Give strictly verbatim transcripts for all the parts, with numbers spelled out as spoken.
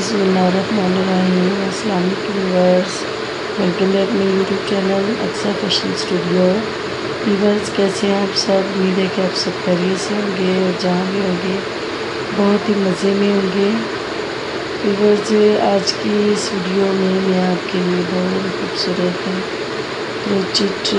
बिस्मिल्लाहिर्रहमानिर्रहीम। अस्सलाम वालेकुम व्यूअर्स, वेलकम बैक मेरे YouTube channel Aqsa fashion studio. Viewers, कैसे हैं आप सब? उम्मीद है कि आप सब खैरियत से होंगे और जहाँ भी होंगे बहुत ही मज़े में होंगे। व्यूअर्स, आज की इस वीडियो में मैं आपके लिए बहुत ही खूबसूरत क्रोचेट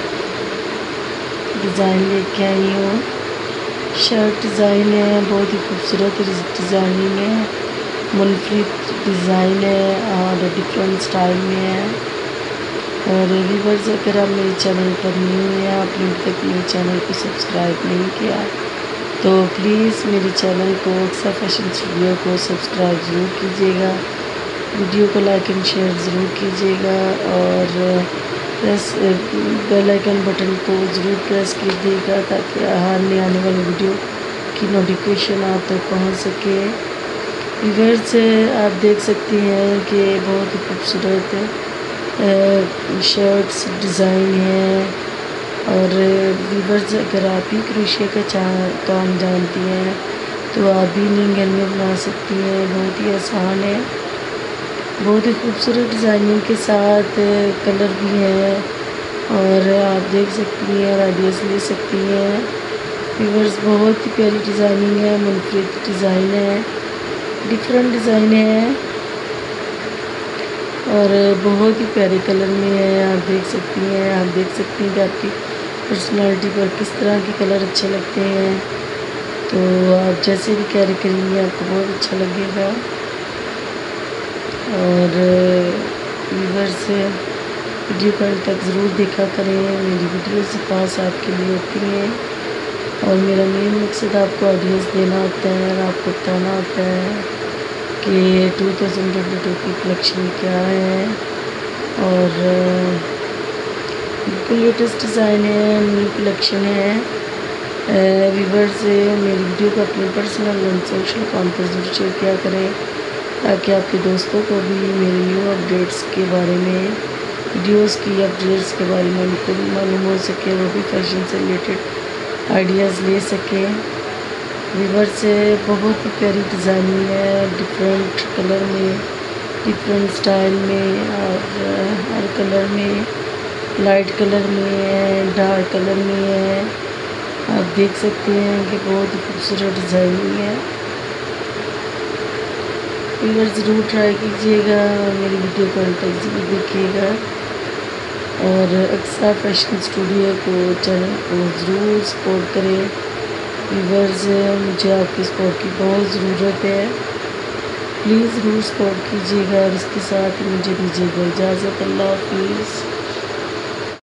डिज़ाइन लेके आई हूँ। शर्ट डिज़ाइन है, बहुत ही खूबसूरत डिज़ाइनिंग है, मुनफरिद डिज़ाइन है और डिफरेंट स्टाइल में है। और व्यूअर्स, अगर आप मेरे चैनल पर न्यू हैं, आपने अभी तक मेरे चैनल को सब्सक्राइब नहीं किया तो प्लीज़ मेरे चैनल को अक्सा फैशन स्टूडियो को सब्सक्राइब ज़रूर कीजिएगा, वीडियो को लाइक एंड शेयर ज़रूर कीजिएगा और प्रेस बेल आइकन बटन को ज़रूर प्रेस कीजिएगा ताकि हर नई आने वाली वीडियो की नोटिफिकेशन आप तक पहुँच सके। व्यूअर्स, आप देख सकती हैं कि बहुत ही खूबसूरत शर्ट्स डिज़ाइन है। और व्यूअर्स, अगर आप भी क्रोशिया का काम जानती हैं तो आप भी इन्हें घर में बना सकती हैं। बहुत ही आसान है, बहुत ही खूबसूरत डिज़ाइनिंग के साथ कलर भी है और आप देख सकती हैं और आइडियाज़ ले सकती हैं। व्यूअर्स, बहुत ही प्यारी डिज़ाइनिंग है, मुनफरिद डिज़ाइन है, डिफरेंट डिज़ाइन है और बहुत ही प्यारे कलर में है। आप देख सकती हैं आप देख सकती हैं कि आपकी पर्सनालिटी पर किस तरह के कलर अच्छे लगते हैं। तो आप जैसे भी कैरी करेंगे आपको बहुत अच्छा लगेगा। और व्यूअर्स, वीडियो को अंत तक ज़रूर देखा करें, मेरी वीडियो से खास आपके लिए होती हैं और मेरा मेन मकसद आपको आइडियाज़ देना होता है और आपको बताना होता है कि टू थाउजेंड ट्वेंटी टू की कलेक्शन क्या है। और बिल्कुल लेटेस्ट डिज़ाइन है, न्यू कलेक्शन है। व्यूअर्स, मेरी वीडियो को अपने पर्सनल और सोशल अकाउंट पर ज़रूर शेयर किया करें ताकि आपके दोस्तों को भी मेरे न्यू अपडेट्स के बारे में, वीडियोस की अपडेट्स के बारे में उनको भी मालूम हो सके, वो भी फैशन से रिलेटेड आइडियाज़ ले सकें। व्यूअर्स, बहुत ही प्यारी डिज़ाइनिंग है, डिफरेंट कलर में, डिफरेंट स्टाइल में और हर कलर में, लाइट कलर में है, डार्क कलर में है। आप देख सकते हैं कि बहुत ही खूबसूरत डिज़ाइनिंग है। व्यूअर्स, ज़रूर ट्राई कीजिएगा और मेरी वीडियो को अंत तक ज़रूर देखिएगा और अक्सा फैशन स्टूडियो को चैनल को ज़रूर सपोर्ट करें। व्यूअर्स, मुझे आपकी सपोर्ट की बहुत ज़रूरत है, प्लीज़ ज़रूर सपोर्ट कीजिएगा और इसके साथ ही मुझे दीजिएगा इजाज़त। अल्लाह हाफिज़।